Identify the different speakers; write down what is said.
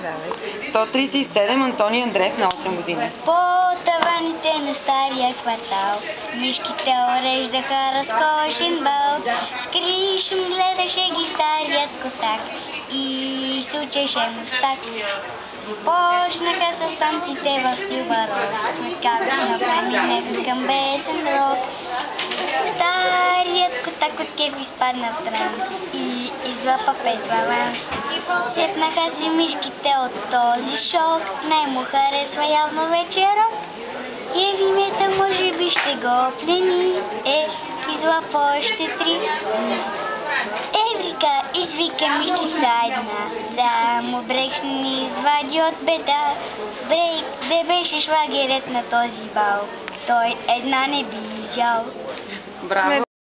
Speaker 1: 137 Антони Андреев на 8 години.
Speaker 2: По таваните на стария квартал мишките уреждаха разкошен бал. С кришем гледаше ги старият котак и се учеше мустак. Почнаха с танците в стил барок, сметкавично преминеха към бесен рок. Старият котак от кеф изпадна в транс и излапа пет валанс. Сепнаха си мишките от този шок, не му харесва явно вече рок. Евимета може би ще го плени, излапа още три. Еврика извика мишчица една, само брейк ще ни извади от беда. Брейк, де беше шлагерът на този бал, той една не би изял.
Speaker 1: Браво!